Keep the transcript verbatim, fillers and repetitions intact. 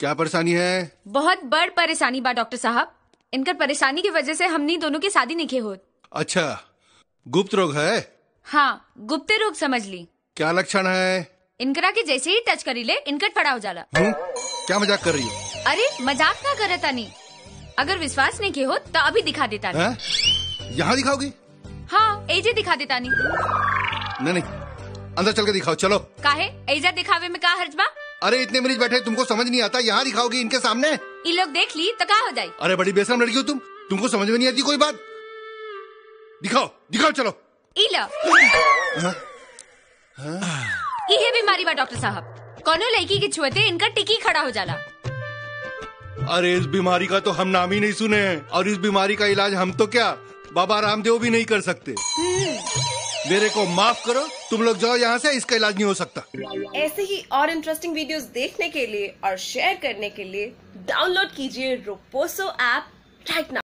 क्या परेशानी है? बहुत बड़ परेशानी बा डॉक्टर साहब। इनकर परेशानी की वजह से हमनी दोनों की शादी नहीं हो। अच्छा, गुप्त रोग है? हाँ, गुप्त रोग समझ ली। क्या लक्षण है? इनकरा के जैसे ही टच करी ले इनकट फड़ा हो जाला। हुँ? क्या मजाक कर रही हो? अरे मजाक ना करता नहीं। अगर विश्वास नहीं के हो तो अभी दिखा देता नहीं। यहाँ दिखाओगी? हाँ, एजे दिखा देता नहीं। नहीं नहीं, अंदर चल के दिखाओ, चलो। काहे? एजा दिखावे में का हर्ज बा? अरे इतने मरीज बैठे, तुमको समझ नहीं आता? यहाँ दिखाओगी इनके सामने? ये लोग देख ली तो क्या हो जाये? अरे बड़ी बेशरम लड़की हो तुम, तुमको समझ में नहीं आती कोई बात? दिखाओ दिखाओ, चलो। इला ये बीमारी बा डॉक्टर साहब। कोनो लड़की के छुएते इनका टिकी खड़ा हो जाला। अरे इस बीमारी का तो हम नाम ही नहीं सुने हैं, और इस बीमारी का इलाज हम तो क्या बाबा रामदेव भी नहीं कर सकते। मेरे को माफ करो, तुम लोग जाओ यहाँ से, इसका इलाज नहीं हो सकता। ऐसे ही और इंटरेस्टिंग वीडियोस देखने के लिए और शेयर करने के लिए डाउनलोड कीजिए रोपोसो ऐप राइट नाउ।